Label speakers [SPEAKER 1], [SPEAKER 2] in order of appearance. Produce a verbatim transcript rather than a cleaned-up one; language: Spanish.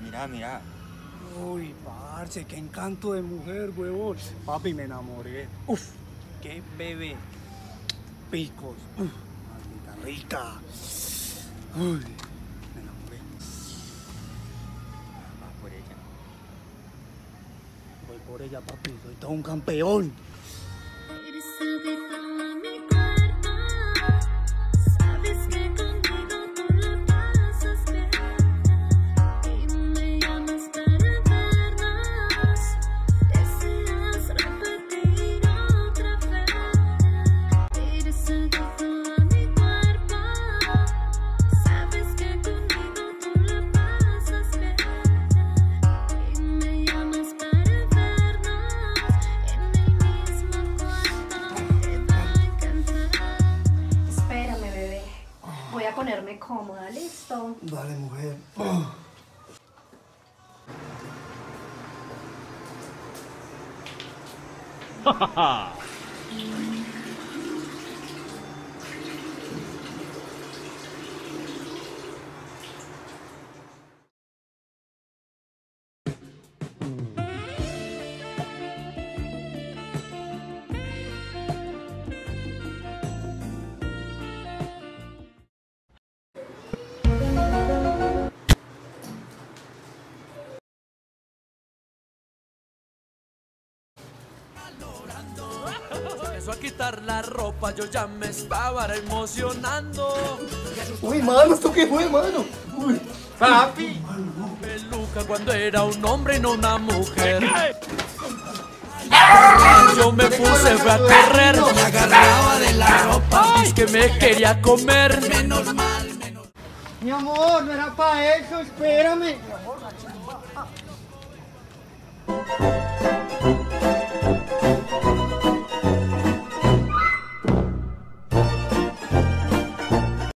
[SPEAKER 1] Mira, mira.
[SPEAKER 2] Uy, parce, qué encanto de mujer, huevón. Papi, me enamoré. Uf, qué bebé. Picos. Uf, maldita rica. Uy, me enamoré.
[SPEAKER 1] Va por ella.
[SPEAKER 2] Voy por ella, papi. Soy todo un campeón.
[SPEAKER 3] Voy a ponerme cómoda, ¿listo?
[SPEAKER 2] Dale, mujer. Oh.
[SPEAKER 4] Empezó a quitar la ropa, yo ya me estaba emocionando.
[SPEAKER 2] Uy, mano, ¿esto qué fue, mano? Uy.
[SPEAKER 4] Papi, peluca cuando era un hombre y no una mujer. Yo me puse, fue a correr, me agarraba de la ropa, es que me quería comer. Menos mal, menos.
[SPEAKER 2] Mi amor, no era para eso, espérame. Mi amor,